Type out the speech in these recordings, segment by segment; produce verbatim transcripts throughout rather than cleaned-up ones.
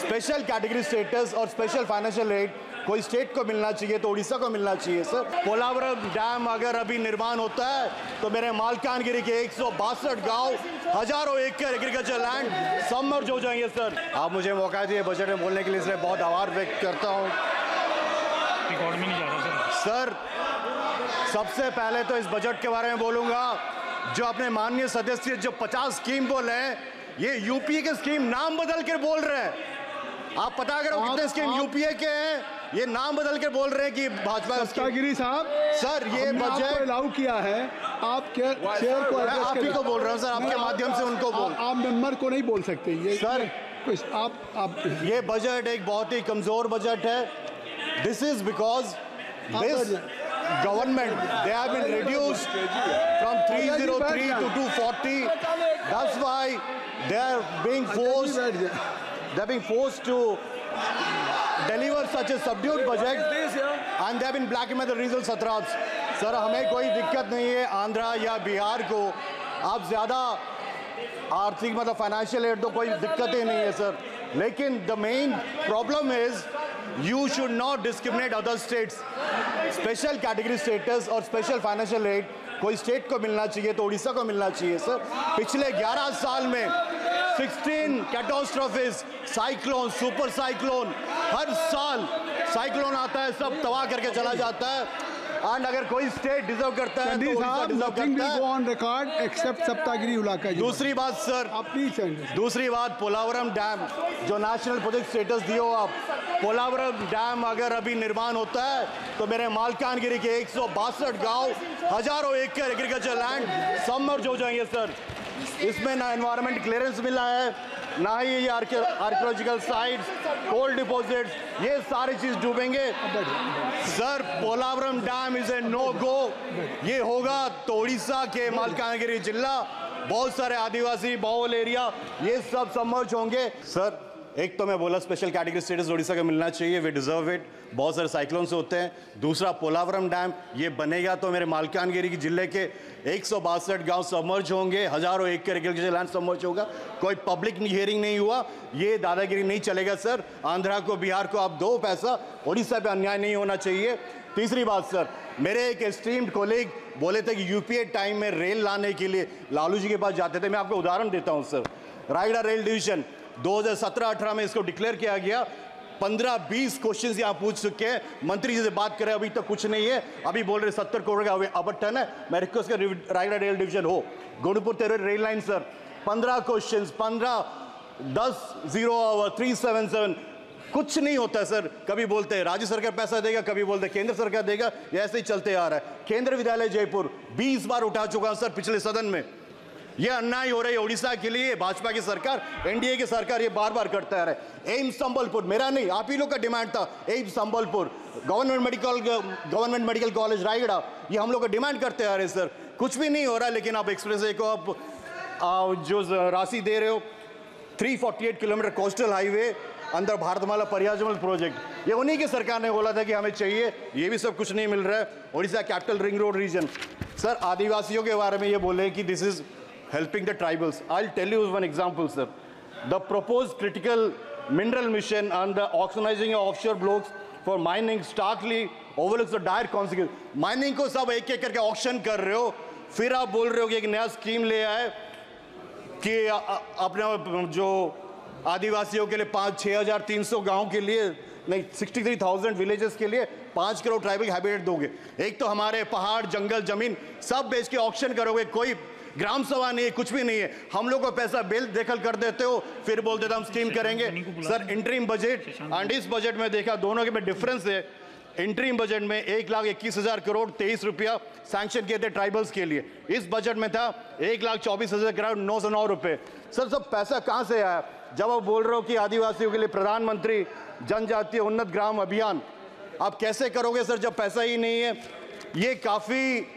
Special category status और special financial aid कोई state को मिलना चाहिए तो उड़ीसा को मिलना चाहिए सर। पोलावरम डैम अगर अभी निर्माण होता है तो मेरे मालकानगिरी के एक सौ बासठ गाँव, हजारों एकड़ एग्रीकल्चर लैंड सबमर्ज हो जाएंगे सर। आप मुझे मौका दिए बजट में बोलने के लिए, इसलिए बहुत आभार व्यक्त करता हूँ। रिकॉर्ड में नहीं जा रहा सर। सर सबसे पहले तो इस बजट के बारे में बोलूँगा, जो अपने माननीय सदस्य जो पचास स्कीम बोल रहे हैं, ये यूपीए के स्कीम नाम बदल कर बोल रहे हैं। आप पता करो कितने स्कीम यूपीए के हैं, ये नाम बदल के बोल रहे हैं कि भाजपा। सत्तागिरी साहब सर ये बजट अलाउ किया है, आप क्या चेयर को मैं आप ही को बोल रहा हूँ सर, आपके माध्यम से उनको बोल। आप मेंबर को नहीं बोल सकते ये सर। आप आप ये बजट एक बहुत ही कमजोर बजट है। This is because this government they have been reduced from three oh three to two forty. That's why they are being forced they are being forced to deliver such a subdued budget and they have been blackmailed by the regional satraps. Sir हमें कोई दिक्कत नहीं है आंध्रा या बिहार को आप ज़्यादा आर्थिक मतलब फाइनेंशियल एड तो कोई दिक्कत ही नहीं है सर, लेकिन the main problem is you should not discriminate other states. Special category status और स्पेशल फाइनेंशियल एड कोई स्टेट को मिलना चाहिए तो उड़ीसा को मिलना चाहिए सर। पिछले ग्यारह साल में सोलह कैटास्ट्रोफीज, साइक्लोन, सुपर साइक्लोन, हर साल साइक्लोन आता है, सब तबाह करके चला जाता है। एंड अगर कोई स्टेट डिजर्व करता है तो उड़ीसा डिजर्व करता है। ऑन रिकॉर्ड एक्सेप्ट सप्तागिरी इलाका। दूसरी बात सर, दूसरी बात पोलावरम डैम जो नेशनल प्रोजेक्ट स्टेटस दिए हो आप, पोलावरम डैम अगर अभी निर्माण होता है तो मेरे मालकानगिरी के एक सौ बासठ गाँव, हजारों एकड़ एग्रीकल्चर लैंड सबमर्ज हो जाएंगे सर। इसमें ना एनवायरमेंट क्लियरेंस मिला है, ना ही ये आर्कियोलॉजिकल साइट्स, कोल डिपॉजिट्स, ये सारी चीज डूबेंगे sir. Polavaram dam is a no go. ये होगा तो उड़ीसा के मालकानगिरी जिला, बहुत सारे आदिवासी बहुल एरिया, ये सब सबमर्ज होंगे सर। एक तो मैं बोला स्पेशल कैटेगरी स्टेटस उड़ीसा को मिलना चाहिए, वे डिजर्व इट, बहुत सारे साइक्लोन्स होते हैं। दूसरा पोलावरम डैम ये बनेगा तो मेरे मालकानगिरी के जिले के एक सौ बासठ गाँव सबमर्ज होंगे, हजारों एकड़ एग्रीकल्चर लैंड सबमर्ज होगा। कोई पब्लिक हियरिंग नहीं हुआ, ये दादागिरी नहीं चलेगा सर। आंध्रा को, बिहार को आप दो पैसा, उड़ीसा पे अन्याय नहीं होना चाहिए। तीसरी बात सर, मेरे एक एस्टीम्ड कोलीग बोले थे कि यूपीए टाइम में रेल लाने के लिए लालू जी के पास जाते थे। मैं आपको उदाहरण देता हूँ सर, रायगढ़ रेल डिवीजन दो हज़ार सत्रह अठारह में इसको डिक्लेयर किया गया। पंद्रह बीस क्वेश्चन यहाँ पूछ चुके हैं, मंत्री जी से बात करें अभी तक तो कुछ नहीं है। अभी बोल रहे सत्तर करोड़ का आवंटन है। मैं रिक्वेस्ट कर रायगढ़ रेल डिवीजन हो, गोरखपुर तेरे रेल लाइन सर, पंद्रह क्वेश्चन, पंद्रह दस zero hour three seven seven, कुछ नहीं होता है सर। कभी बोलते हैं राज्य सरकार पैसा देगा, कभी बोलते हैं केंद्र सरकार देगा, ये ऐसे ही चलते आ रहा है। केंद्र विद्यालय जयपुर बीस बार उठा चुका सर पिछले सदन में। ये अन्याय हो रही है उड़ीसा के लिए, भाजपा की सरकार, एनडीए की सरकार ये बार बार करता है। एम्स संबलपुर मेरा नहीं, आप ही लोग का डिमांड था। AIIMS Sambalpur, government medical government medical college Raigarh, ये हम लोग का डिमांड करते आ रहे सर। कुछ भी नहीं हो रहा, लेकिन आप एक्सप्रेस वे को आप आ, जो राशि दे रहे हो, तीन सौ अड़तालीस किलोमीटर कोस्टल हाईवे अंदर भारतमाला परियोजना प्रोजेक्ट, ये उन्हीं की सरकार ने बोला था कि हमें चाहिए, ये भी सब कुछ नहीं मिल रहा है। Orissa capital ring road region sir, आदिवासियों के बारे में ये बोले कि this is helping the tribals. I'll tell you one example, sir. The proposed critical mineral mission and the auctionizing of offshore blocks for mining starkly overlooks the dire consequences. Mining को सब एक एक करके ऑक्शन कर रहे हो, फिर आप बोल रहे हो कि एक नया स्कीम ले आए कि अपने जो आदिवासियों के लिए पाँच छः हज़ार तीन सौ गाँव के लिए नहीं, सिक्सटी थ्री थाउजेंड विलेजेस के लिए पाँच करोड़ ट्राइबल हैबिटेट दोगे। एक तो हमारे पहाड़, जंगल, जमीन सब बेच के ऑक्शन करोगे, कोई ग्राम सभा नहीं है, कुछ भी नहीं है। हम लोग को पैसा बिल देखल कर देते हो, फिर बोल देते हम स्कीम करेंगे सर। इंटरिम बजट एंड इस बजट में देखा दोनों के में डिफरेंस है। इंटरिम बजट में एक लाख इक्कीस हजार करोड़ तेईस रुपया सैंक्शन किए थे ट्राइबल्स के लिए। इस बजट में था एक लाख चौबीस हजार करोड़ नौ सौ नौ रुपये। सर सब पैसा कहाँ से आया? जब आप बोल रहे हो कि आदिवासियों के लिए प्रधानमंत्री जनजातीय उन्नत ग्राम अभियान, आप कैसे करोगे सर जब पैसा ही नहीं है? ये काफ़ी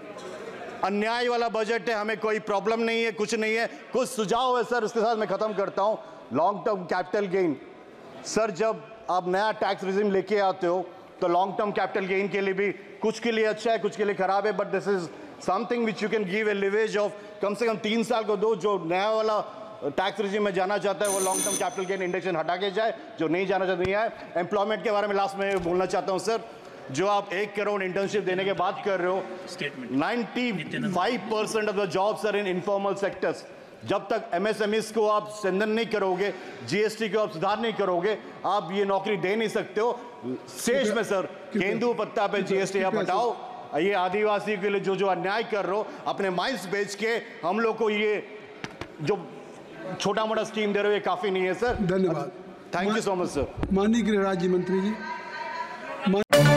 अन्याय वाला बजट है। हमें कोई प्रॉब्लम नहीं है, कुछ नहीं है, कुछ सुझाव है सर। उसके साथ मैं ख़त्म करता हूँ। Long term capital gain sir, जब आप नया टैक्स रिजिम लेके आते हो तो लॉन्ग टर्म कैपिटल गेन के लिए भी कुछ के लिए अच्छा है, कुछ के लिए खराब है, but this is something which you can give a leverage of कम से कम तीन साल को दो। जो नया वाला टैक्स रिजीम में जाना चाहता है वो long term capital gain indexation हटा के जाए, जो नहीं जाना चाहता नहीं है। एम्प्लॉयमेंट के बारे में लास्ट में बोलना चाहता हूँ सर, जो आप एक करोड़ इंटर्नशिप देने के बात कर रहे हो, पचानवे percent of the jobs are in informal sectors. जब तक एमएसएमईज को आप स्ट्रेंथन नहीं करोगे, जीएसटी को आप सुधार नहीं करोगे, आप ये नौकरी दे नहीं सकते हो। शेष में सर केंदू पत्ता पे जीएसटी आप हटाओ। ये आदिवासी के लिए जो जो अन्याय कर रहे हो, अपने माइंस बेच के हम लोग को ये जो छोटा मोटा स्कीम दे रहे हो ये काफी नहीं है सर। धन्यवाद। Thank you so much sir. माननीय गृह राज्य मंत्री जी।